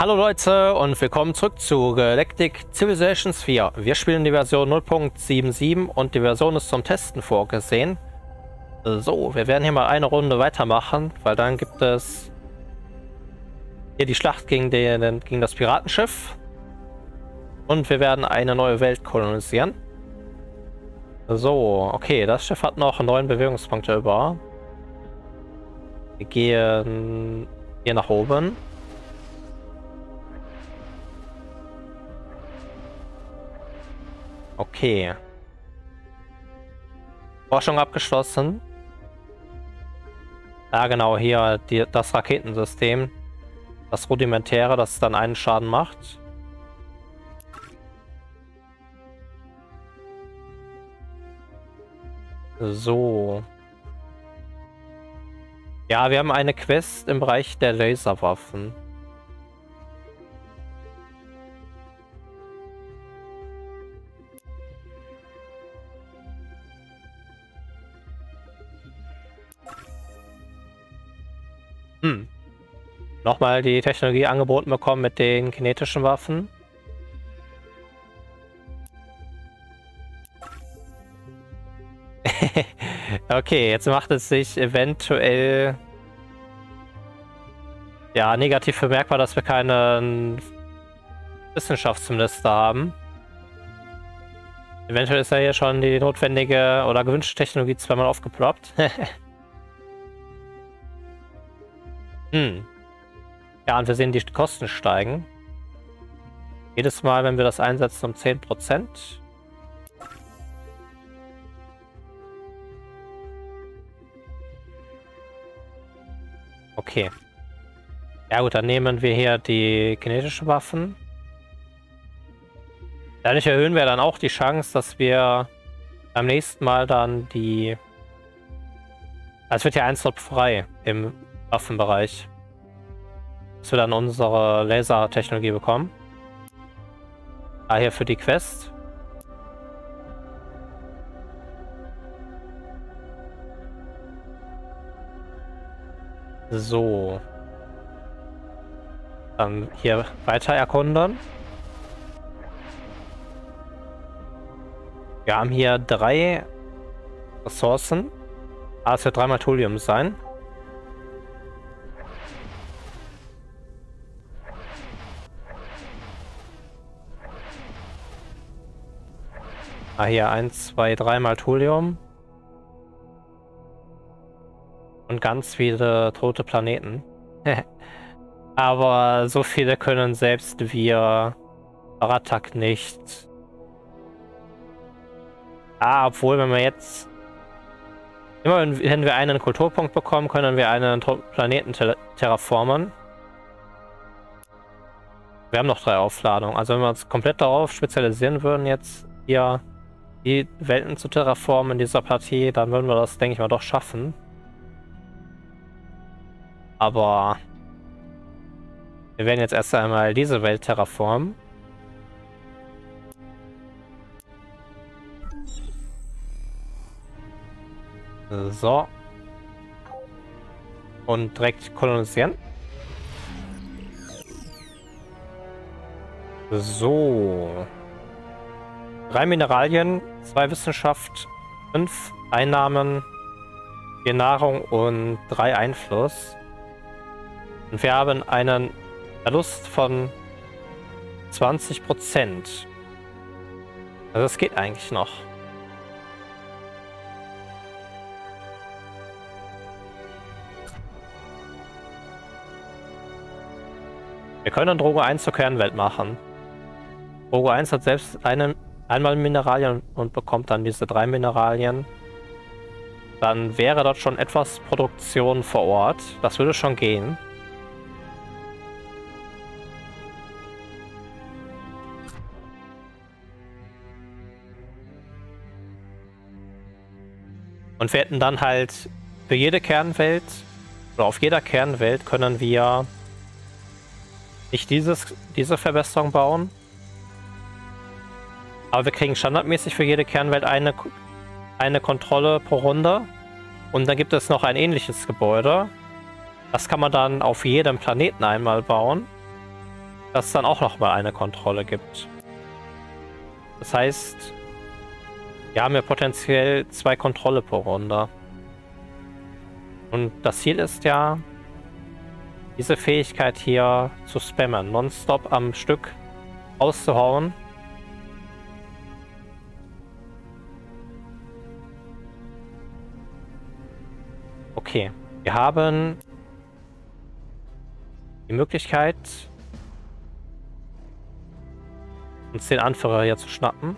Hallo Leute und willkommen zurück zu Galactic Civilizations 4. Wir spielen die Version 0.77 und die Version ist zum Testen vorgesehen. So, wir werden hier mal eine Runde weitermachen, weil dann gibt es hier die Schlacht gegen das Piratenschiff. Und wir werden eine neue Welt kolonisieren. So, okay, das Schiff hat noch 9 Bewegungspunkte über. Wir gehen hier nach oben. Okay. Forschung abgeschlossen. Ja, genau, hier das Raketensystem. Das rudimentäre, das dann einen Schaden macht. So. Ja, wir haben eine Quest im Bereich der Laserwaffen. Nochmal die Technologie angeboten bekommen mit den kinetischen Waffen. Okay, jetzt macht es sich eventuell ja negativ bemerkbar, dass wir keinen Wissenschaftsminister haben. Eventuell ist ja hier schon die notwendige oder gewünschte Technologie zweimal aufgeploppt. Ja, und wir sehen, die Kosten steigen. Jedes Mal, wenn wir das einsetzen, um 10%. Okay. Ja gut, dann nehmen wir hier die kinetischen Waffen. Dadurch erhöhen wir dann auch die Chance, dass wir beim nächsten Mal dann die... Es wird ja ein Slot frei im Waffenbereich. Dass wir dann unsere Lasertechnologie bekommen. Hier für die Quest. So. Dann hier weiter erkunden. Wir haben hier 3 Ressourcen. Es wird 3-mal Thulium sein. Hier 1, 2, 3-mal Thulium. Und ganz viele tote Planeten. Aber so viele können selbst wir Baratak nicht. Obwohl, wenn wir jetzt... Immer wenn wir einen Kulturpunkt bekommen, können wir einen Planeten terraformen. Wir haben noch 3 Aufladungen. Also wenn wir uns komplett darauf spezialisieren würden, jetzt hier die Welten zu terraformen in dieser Partie, dann würden wir das, denke ich mal, doch schaffen. Aber wir werden jetzt erst einmal diese Welt terraformen. So. Und direkt kolonisieren. So. 3 Mineralien, 2 Wissenschaft, 5 Einnahmen, 4 Nahrung und 3 Einfluss. Und wir haben einen Verlust von 20%. Also das geht eigentlich noch. Wir können Drogo 1 zur Kernwelt machen. Drogo 1 hat selbst einmal Mineralien und bekommt dann diese 3 Mineralien. Dann wäre dort schon etwas Produktion vor Ort. Das würde schon gehen. Und wir hätten dann halt für jede Kernwelt, oder auf jeder Kernwelt können wir nicht diese Verbesserung bauen. Aber wir kriegen standardmäßig für jede Kernwelt eine Kontrolle pro Runde. Und dann gibt es noch ein ähnliches Gebäude. Das kann man dann auf jedem Planeten einmal bauen. dass es dann auch nochmal eine Kontrolle gibt. Das heißt, wir haben ja potenziell 2 Kontrolle pro Runde. Und das Ziel ist ja, diese Fähigkeit hier zu spammen, nonstop am Stück auszuhauen. Okay, wir haben die Möglichkeit, uns den Anführer hier zu schnappen.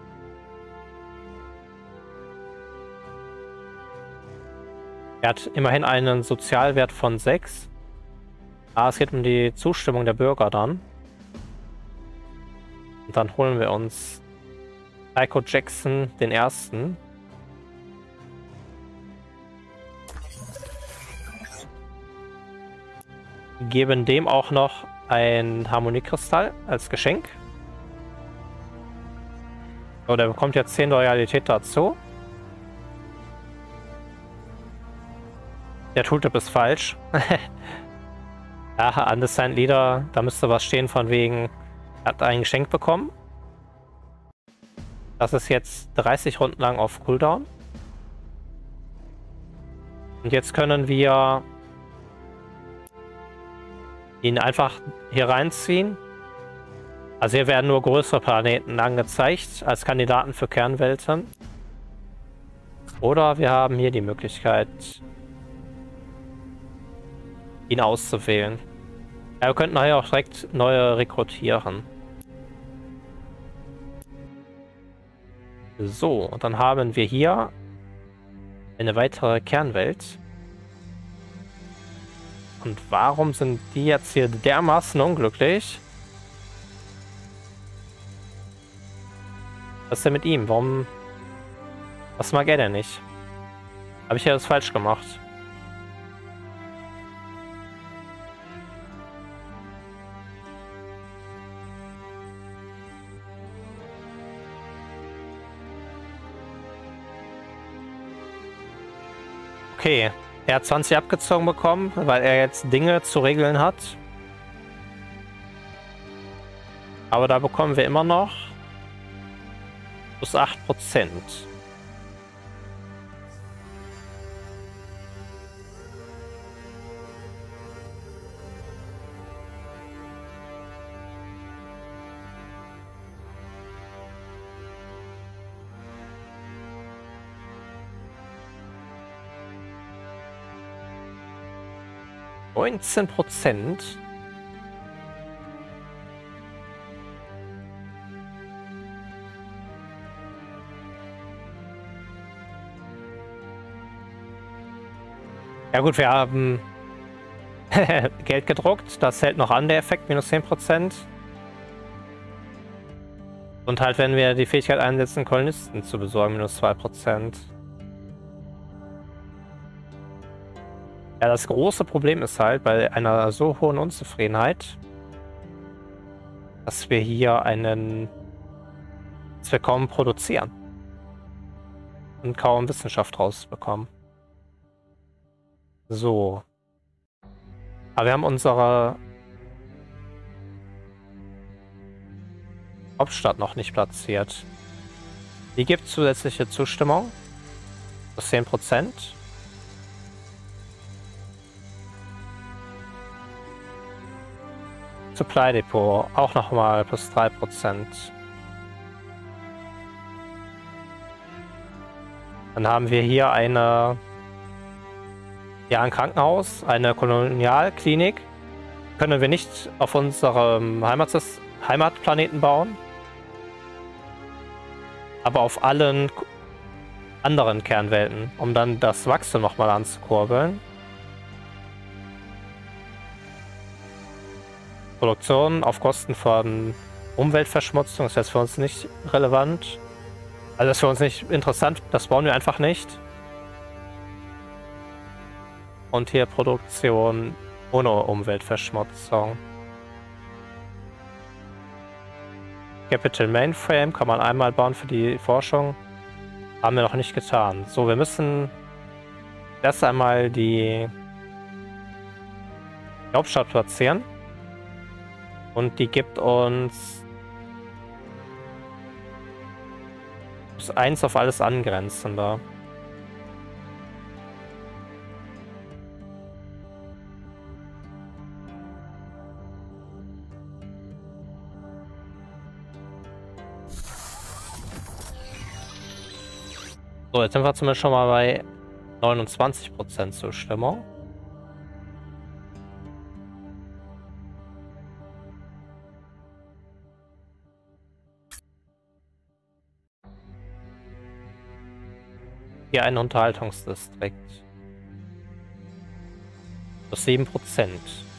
Er hat immerhin einen Sozialwert von 6. Ah, es geht um die Zustimmung der Bürger dann. Und dann holen wir uns Michael Jackson den Ersten. Geben dem auch noch ein Harmoniekristall als Geschenk. So, der bekommt jetzt 10 Loyalität dazu. Der Tooltip ist falsch. Ja, Undesign Leader, da müsste was stehen von wegen, er hat ein Geschenk bekommen. Das ist jetzt 30 Runden lang auf Cooldown. Und jetzt können wir ihn einfach hier reinziehen. Also hier werden nur größere Planeten angezeigt als Kandidaten für Kernwelten. Oder wir haben hier die Möglichkeit, ihn auszuwählen. Ja, wir könnten nachher auch direkt neue rekrutieren. So, und dann haben wir hier eine weitere Kernwelt. Und warum sind die jetzt hier dermaßen unglücklich? Was ist denn mit ihm? Warum? Was mag er denn nicht? Habe ich ja das falsch gemacht? Okay, er hat 20 abgezogen bekommen, weil er jetzt Dinge zu regeln hat. Aber da bekommen wir immer noch plus 8%. %. Ja gut, wir haben Geld gedruckt. Das hält noch an, der Effekt, minus 10%. Und halt, wenn wir die Fähigkeit einsetzen, Kolonisten zu besorgen, minus 2%. Ja, das große Problem ist halt bei einer so hohen Unzufriedenheit, dass wir hier dass wir kaum produzieren und kaum Wissenschaft rausbekommen. So. Aber wir haben unsere Hauptstadt noch nicht platziert. Die gibt zusätzliche Zustimmung. Plus 10%. Supply Depot auch nochmal plus 3%. Dann haben wir hier ein Krankenhaus, eine Kolonialklinik. Können wir nicht auf unserem Heimatplaneten bauen, aber auf allen anderen Kernwelten, um dann das Wachstum nochmal anzukurbeln. Produktion auf Kosten von Umweltverschmutzung ist jetzt für uns nicht relevant. Also das ist für uns nicht interessant, das bauen wir einfach nicht. Und hier Produktion ohne Umweltverschmutzung. Capital Mainframe kann man einmal bauen für die Forschung. Haben wir noch nicht getan. So, wir müssen erst einmal die Hauptstadt platzieren. Und die gibt uns +1 auf alles Angrenzende. So, jetzt sind wir zumindest schon mal bei 29% Zustimmung. Hier ein Unterhaltungsdistrikt. Plus 7%.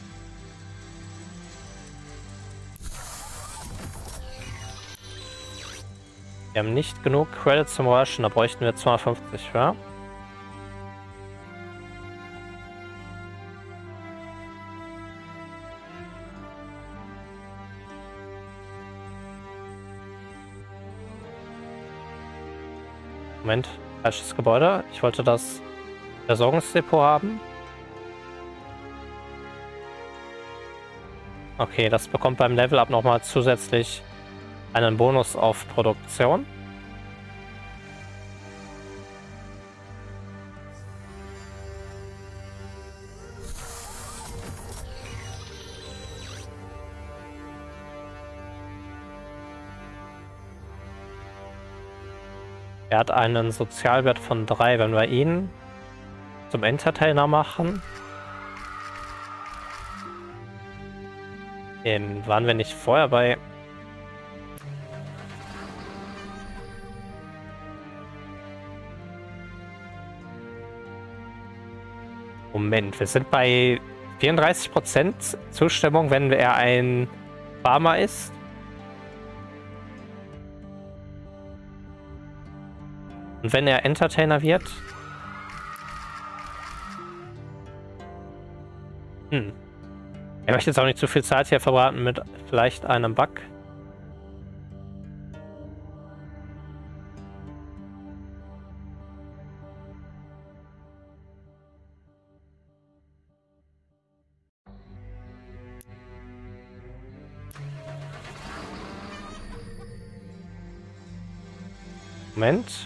Wir haben nicht genug Credits zum Rushen, da bräuchten wir 250 für. Moment, falsches Gebäude. Ich wollte das Versorgungsdepot haben. Okay, das bekommt beim Level-Up nochmal zusätzlich einen Bonus auf Produktion. Er hat einen Sozialwert von 3, wenn wir ihn zum Entertainer machen. Waren wir nicht vorher bei... Moment, wir sind bei 34% Zustimmung, wenn er ein Farmer ist. Und wenn er Entertainer wird... Er möchte jetzt auch nicht zu viel Zeit hier verbraten mit vielleicht einem Bug. Moment.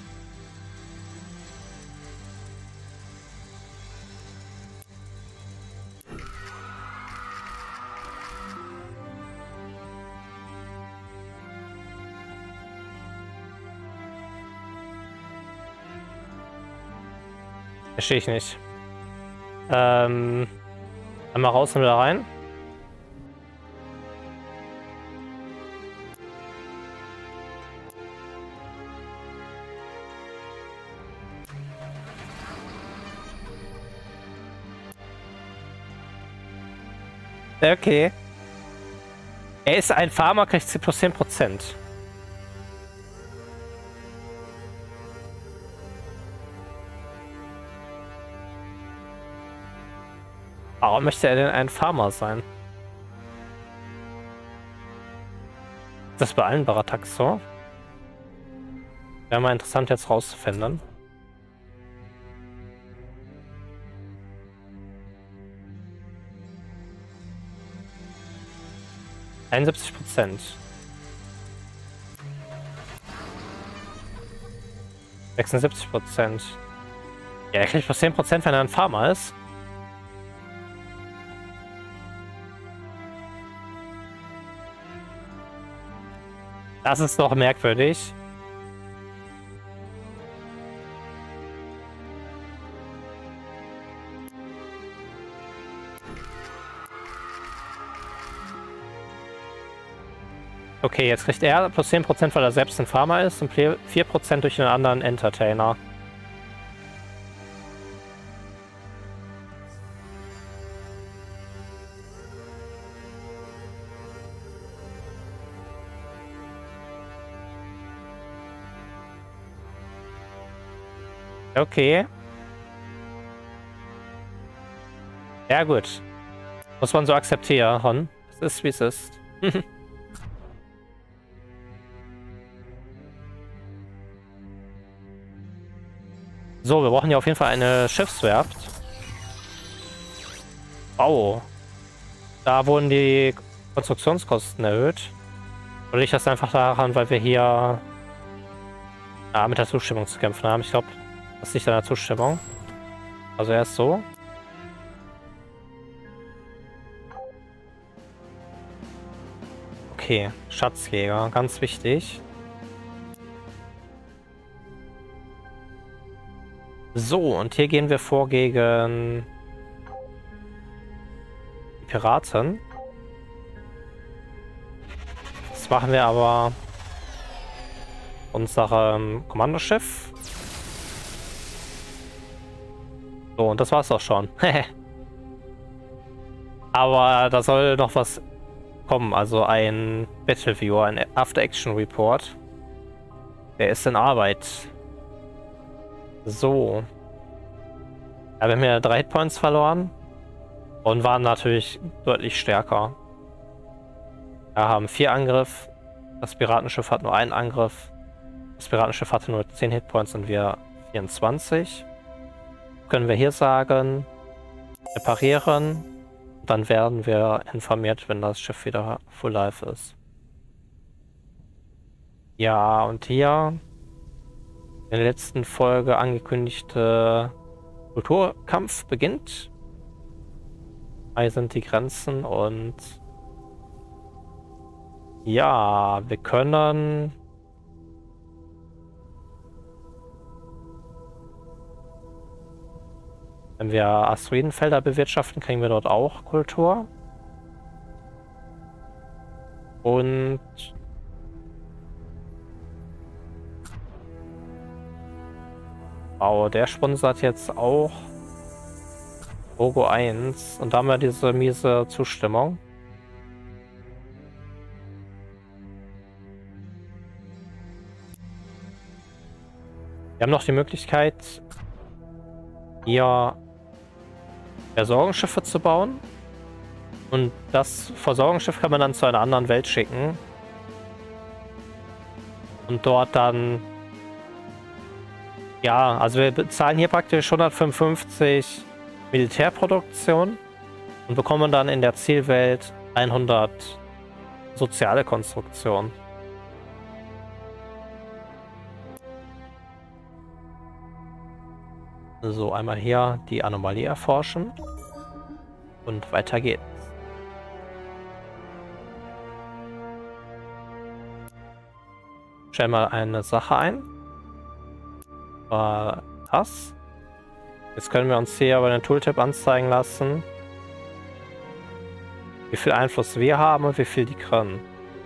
Verstehe ich nicht. Einmal raus und wieder rein. Okay. Er ist ein Farmer, kriegt sie plus 10%. Warum möchte er denn ein Farmer sein? Ist das bei allen Barataks so? Wäre mal interessant jetzt rauszufinden. %. 76%. Ja, er kriegt plus 10%, wenn er ein Farmer ist. Das ist doch merkwürdig. Okay, jetzt kriegt er plus 10%, weil er selbst ein Farmer ist und 4% durch einen anderen Entertainer. Okay. Ja gut. Muss man so akzeptieren. Es ist, wie es ist. So, wir brauchen ja auf jeden Fall eine Schiffswerft. Oh. Da wurden die Konstruktionskosten erhöht. Oder liegt das einfach daran, weil wir hier mit der Zustimmung zu kämpfen haben? Ich glaube, das liegt an der Zustimmung. Also erst so. Okay, Schatzjäger, ganz wichtig. So, und hier gehen wir vor gegen die Piraten. Das machen wir aber unserem Kommandoschiff. So, und das war's auch schon. Aber da soll noch was kommen, also ein Battle Viewer, ein After-Action Report. Der ist in Arbeit. So. Ja, wir haben ja 3 Hitpoints verloren und waren natürlich deutlich stärker. Wir haben 4 Angriff. Das Piratenschiff hat nur 1 Angriff. Das Piratenschiff hatte nur 10 Hitpoints und wir 24. Können wir hier sagen, reparieren. Dann werden wir informiert, wenn das Schiff wieder full life ist. Ja, und hier in der letzten Folge angekündigte Kulturkampf beginnt. Hier sind die Grenzen und ja, wir können wenn wir Asteroidenfelder bewirtschaften, kriegen wir dort auch Kultur. Und wow, der sponsert jetzt auch Rogo 1 und da haben wir diese miese Zustimmung. Wir haben noch die Möglichkeit, hier Versorgungsschiffe zu bauen. Und das Versorgungsschiff kann man dann zu einer anderen Welt schicken. Und dort dann... Ja, also wir bezahlen hier praktisch 155 Militärproduktion und bekommen dann in der Zielwelt 100 soziale Konstruktion. So, einmal hier die Anomalie erforschen. Und weiter geht's. Stell mal eine Sache ein. War das. Jetzt können wir uns hier aber den Tooltip anzeigen lassen, wie viel Einfluss wir haben und wie viel die Kren.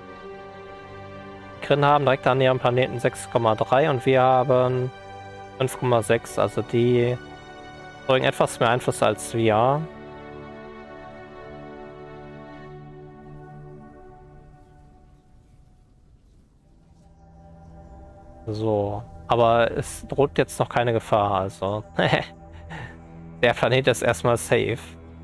Die Kren haben direkt an ihrem Planeten 6,3 und wir haben 5,6, also die bringen etwas mehr Einfluss als wir. So, aber es droht jetzt noch keine Gefahr, also der Planet ist erstmal safe.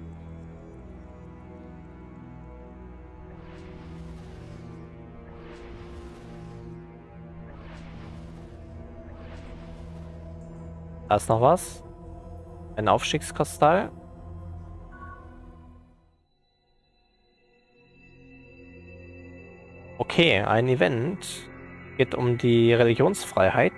Da ist noch was. Ein Aufstiegskristall. Okay, ein Event. Geht um die Religionsfreiheit.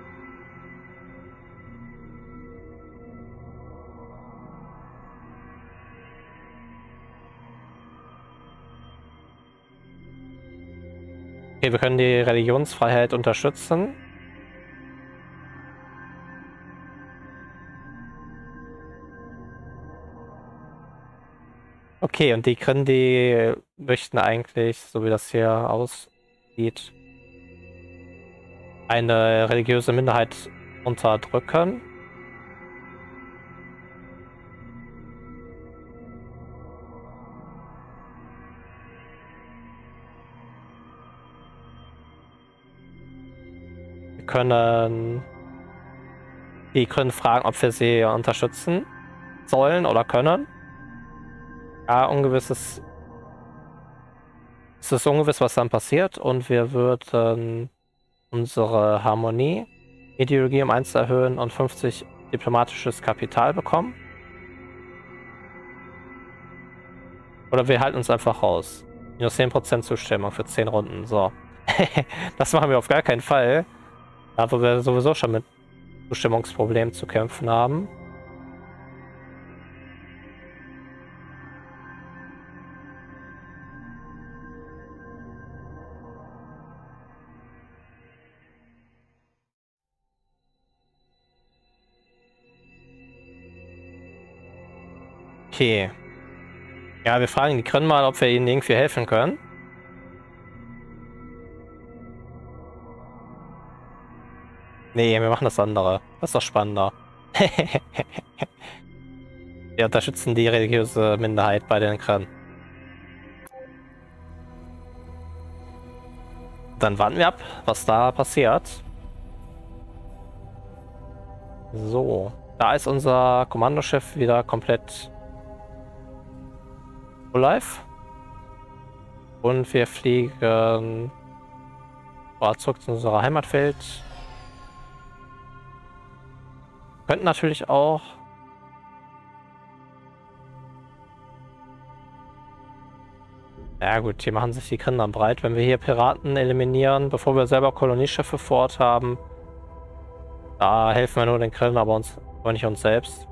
Okay, wir können die Religionsfreiheit unterstützen. Okay, und die Kren, die möchten eigentlich, so wie das hier aussieht, eine religiöse Minderheit unterdrücken. Wir können die Kren fragen, ob wir sie unterstützen sollen oder können. Ja, ungewisses. Es ist ungewiss, was dann passiert, und wir würden unsere Harmonie-Ideologie um 1 erhöhen und 50 diplomatisches Kapital bekommen. Oder wir halten uns einfach raus. Minus 10% Zustimmung für 10 Runden. So. Das machen wir auf gar keinen Fall. Da wir sowieso schon mit Zustimmungsproblemen zu kämpfen haben. Okay. Ja, wir fragen die Krinn mal, ob wir ihnen irgendwie helfen können. Nee, wir machen das andere. Das ist doch spannender. Wir unterstützen die religiöse Minderheit bei den Krinn. Dann warten wir ab, was da passiert. So, da ist unser Kommandochef wieder komplett live. Und wir fliegen zurück zu unserer Heimatwelt. Könnten natürlich auch ja gut, hier machen sich die Kinder breit. Wenn wir hier Piraten eliminieren, bevor wir selber Kolonieschiffe vor Ort haben, da helfen wir nur den Krillen, aber nicht uns selbst.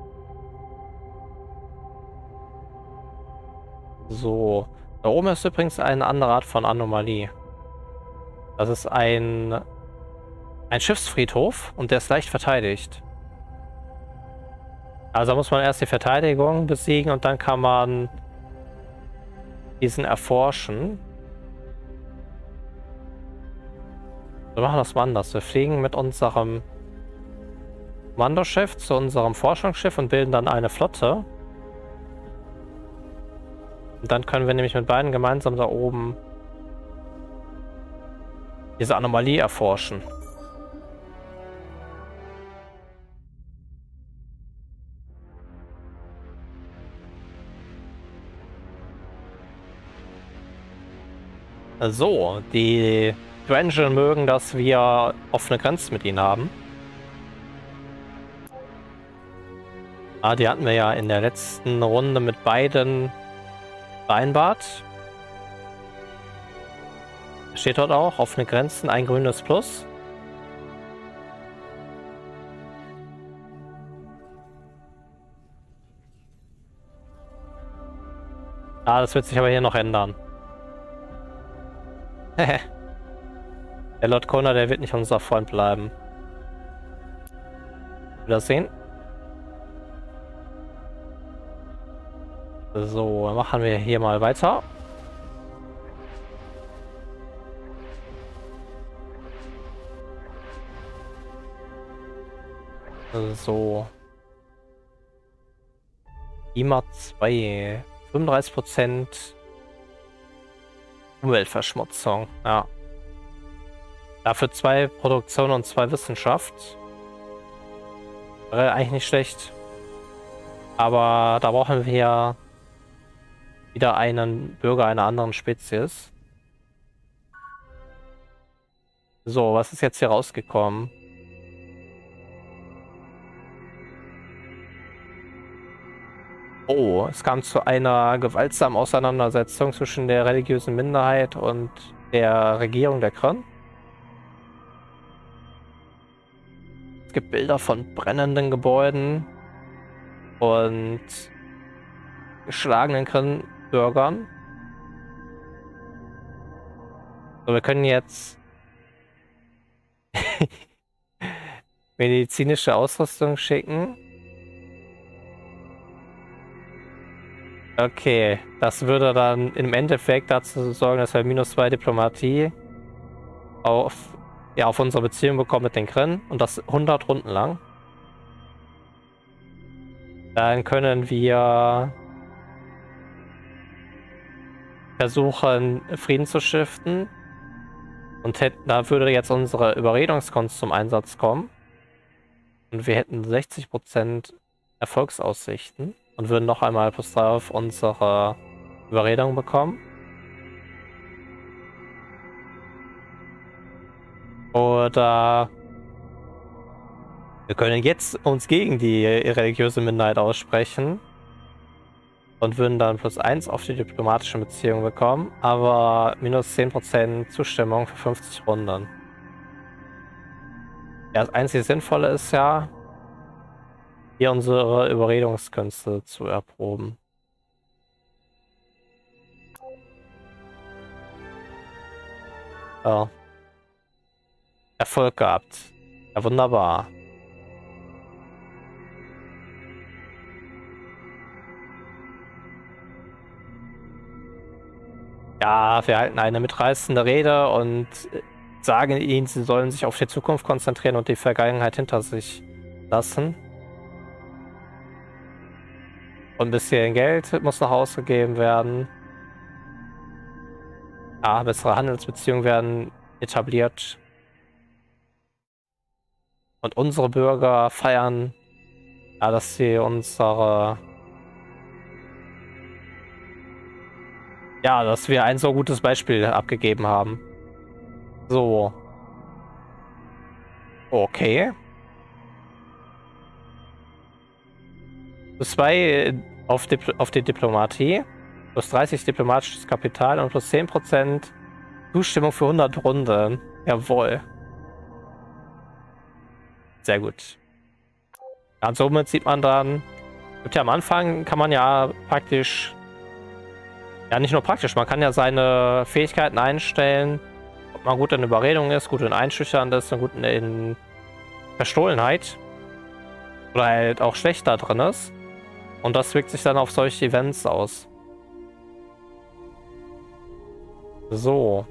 So, da oben ist übrigens eine andere Art von Anomalie. Das ist ein Schiffsfriedhof und der ist leicht verteidigt. Also muss man erst die Verteidigung besiegen und dann kann man diesen erforschen. Wir machen das mal anders. Wir fliegen mit unserem Kommandoschiff zu unserem Forschungsschiff und bilden dann eine Flotte. Und dann können wir nämlich mit beiden gemeinsam da oben diese Anomalie erforschen. So, die Duengeln mögen, dass wir offene Grenzen mit ihnen haben. Ah, die hatten wir ja in der letzten Runde mit beiden vereinbart. Steht dort auch, offene Grenzen, ein grünes Plus. Ah, das wird sich aber hier noch ändern. Der Lord Kona, der wird nicht unser Freund bleiben. Wiedersehen. So, machen wir hier mal weiter. So. IMA 2. 35% Umweltverschmutzung, ja. Dafür 2 Produktion und 2 Wissenschaft. Wäre eigentlich nicht schlecht. Aber da brauchen wir wieder einen Bürger einer anderen Spezies. So, was ist jetzt hier rausgekommen? Oh, es kam zu einer gewaltsamen Auseinandersetzung zwischen der religiösen Minderheit und der Regierung der Krinn. Es gibt Bilder von brennenden Gebäuden und geschlagenen Krinn-Bürgern. So, wir können jetzt medizinische Ausrüstung schicken. Okay, das würde dann im Endeffekt dazu sorgen, dass wir -2 Diplomatie auf unsere Beziehung bekommen mit den Krinn und das 100 Runden lang. Dann können wir versuchen, Frieden zu stiften und da würde jetzt unsere Überredungskunst zum Einsatz kommen und wir hätten 60% Erfolgsaussichten. Und würden noch einmal +3 auf unsere Überredung bekommen. Oder wir können jetzt uns gegen die religiöse Minderheit aussprechen. und würden dann +1 auf die diplomatischen Beziehungen bekommen, aber minus 10% Zustimmung für 50 Runden. Ja, das einzige Sinnvolle ist ja, hier unsere Überredungskünste zu erproben. Ja. Erfolg gehabt. Ja, wunderbar. Ja, wir halten eine mitreißende Rede und sagen ihnen, sie sollen sich auf die Zukunft konzentrieren und die Vergangenheit hinter sich lassen. Und ein bisschen Geld muss nach Hause gegeben werden. Ja, bessere Handelsbeziehungen werden etabliert. Und unsere Bürger feiern, ja, dass sie dass wir ein so gutes Beispiel abgegeben haben. So. Okay. +2 auf die Diplomatie, +30 diplomatisches Kapital und +10% Zustimmung für 100 Runden. Jawohl. Sehr gut. Ja, und somit sieht man dann, ja, am Anfang kann man ja praktisch, ja, nicht nur praktisch, man kann ja seine Fähigkeiten einstellen, ob man gut in Überredung ist, gut in Einschüchtern ist und gut in Verstohlenheit. Oder halt auch schlecht da drin ist. Und das wirkt sich dann auf solche Events aus. So.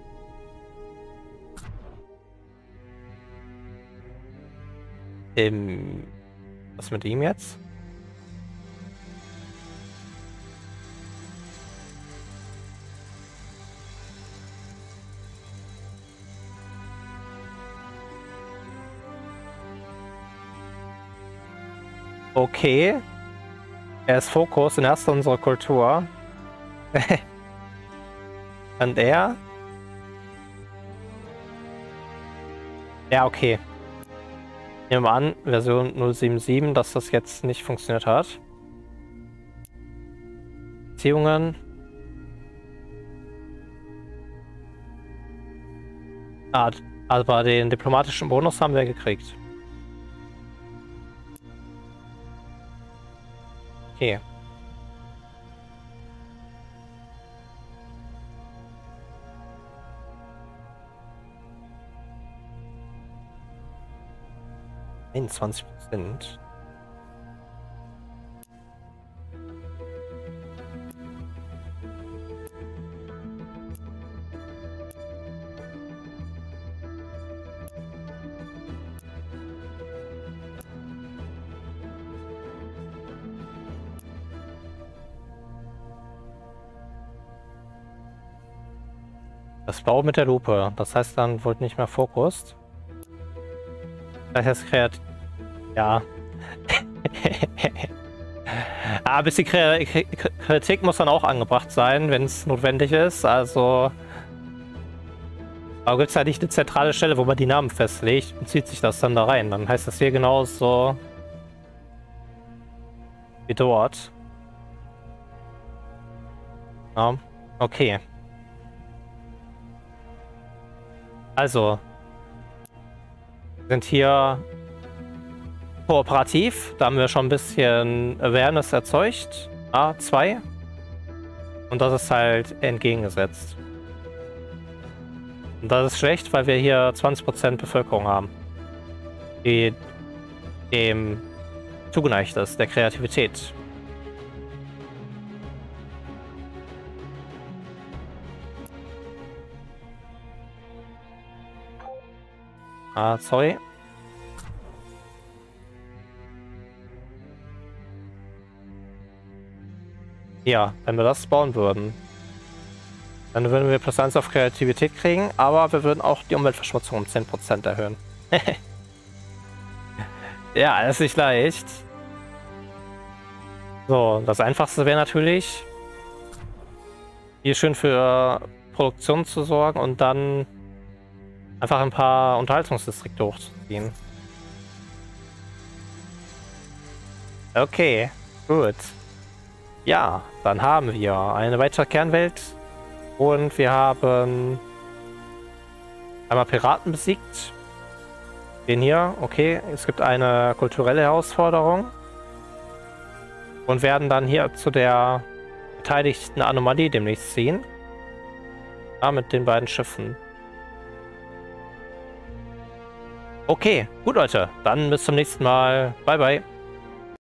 Was mit ihm jetzt? Okay. Er ist Fokus in erster unserer Kultur. Und er? Ja, okay. Nehmen wir an, Version 077, dass das jetzt nicht funktioniert hat. Beziehungen. Aber den diplomatischen Bonus haben wir gekriegt. Okay. In 20%. Das Blau mit der Lupe. Das heißt, dann wurde nicht mehr Fokus. Das heißt, ja. Aber ein bisschen Kritik muss dann auch angebracht sein, wenn es notwendig ist. Also. Aber gibt es ja nicht eine zentrale Stelle, wo man die Namen festlegt und zieht sich das dann da rein. Dann heißt das hier genauso wie dort. Ja, okay. Also, wir sind hier kooperativ. Da haben wir schon ein bisschen Awareness erzeugt. A2. Und das ist halt entgegengesetzt. Und das ist schlecht, weil wir hier 20% Bevölkerung haben, die dem zugeneigt ist, der Kreativität. Sorry. Ja, wenn wir das bauen würden, dann würden wir +1 auf Kreativität kriegen, aber wir würden auch die Umweltverschmutzung um 10% erhöhen. Ja, das ist nicht leicht. So, das Einfachste wäre natürlich, hier schön für Produktion zu sorgen und dann einfach ein paar Unterhaltungsdistrikte hochzuziehen. Okay, gut. Ja, dann haben wir eine weitere Kernwelt und wir haben einmal Piraten besiegt. Den hier, okay, es gibt eine kulturelle Herausforderung und werden dann hier zu der beteiligten Anomalie demnächst ziehen. Ja, mit den beiden Schiffen. Okay, gut Leute, dann bis zum nächsten Mal. Bye, bye.